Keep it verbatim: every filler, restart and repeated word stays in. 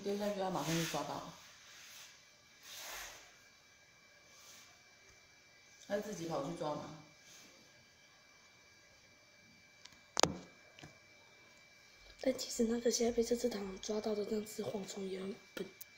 丢下去，它马上就抓到了。它自己跑去抓嘛。 但其实那个现在被这只螳螂抓到的那只蝗虫也很笨。